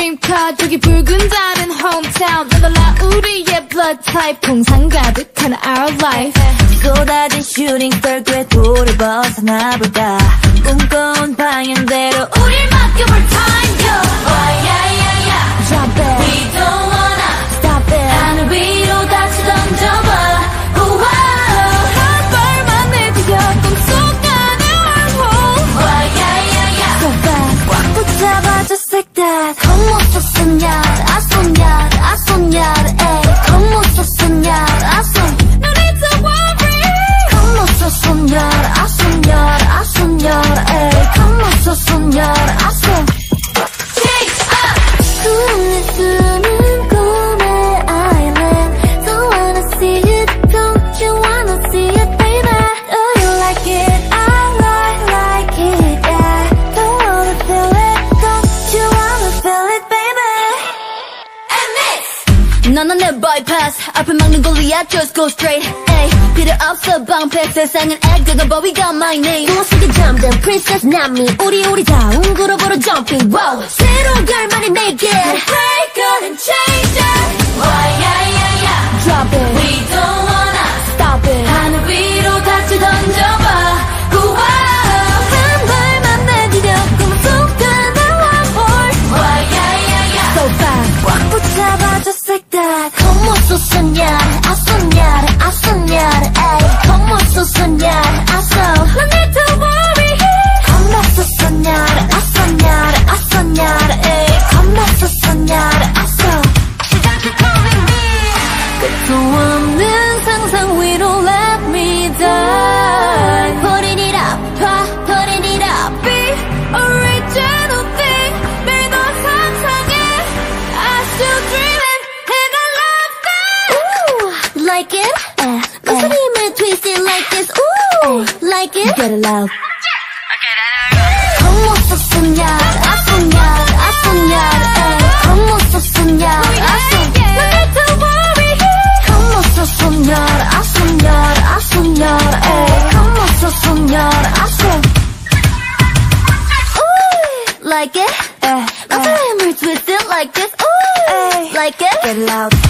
same car 저기 붉은 달은 hometown 랄랄라 우리의 blood type 풍상 가득한 our life 쏟아진 shooting star 궤도를 벗어나볼까 꿈꿔온 방향대로 우릴 맡겨볼 time yo yeah yeah yeah drop it we don't wanna stop it 하늘 위로 다시 던져봐 한 발만 내디뎌 꿈속 안에 wormhole yeah yeah yeah so bad 꽉 붙잡아 just like that Como sos soñar, a soñar, a soñar, ey Como sos soñar, a soñar No need to worry Como sos soñar, a soñar, a soñar, ey Como sos soñar, a soñar Chase up! 구름 내쓰는 꿈의 island Don't wanna see it, don't you wanna see it, baby Do you like it? I like it, yeah Don't wanna feel it, don't you wanna feel it, baby NMIXX! 너는 내 bypass 앞을 막는 골리앗 just go straight ay 필요 없어 방패 세상은 액자가 but we got my name 무엇이든 잠든 princess 남미 우리 다운 그룹으로 jumping wow 새로운 결말이 make it break it and change it why yeah yeah yeah drop it we don't wanna stop it 하늘 위로 다시 던져봐 한 발만 내디뎌 꿈은 속간의 wormhole why yeah yeah yeah so fast 꽉 붙잡아 just like that Como sos soñar, a soñar, a soñar, ey Como sos soñar, a soñar No need to worry Como sos soñar, a soñar, a soñar, ey Como sos soñar, a soñar 시작해 calling me 끝도 없는 상상 위로 let me die Putting it up, putting it up Be original thing 매일 너 상상해 I still dreaming and I love that Ooh, like it? 목소리를 twist it like this Ooh, like it? Get it loud Como sos soñar, a soñar, a soñar, ey Como sos soñar, a soñar No need to worry Como sos soñar, a soñar, a soñar, ey Como sos soñar, a soñar Ooh, like it? 목소리를 twist it like this Ooh, like it? Get it loud